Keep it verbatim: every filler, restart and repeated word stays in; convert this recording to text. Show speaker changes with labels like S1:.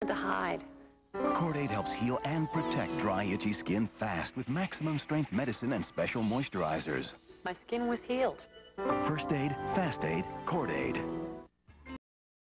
S1: to hide.
S2: Cortaid helps heal and protect dry, itchy skin fast with maximum strength medicine and special moisturizers.
S1: My skin was healed.
S2: First aid, fast aid, Cortaid.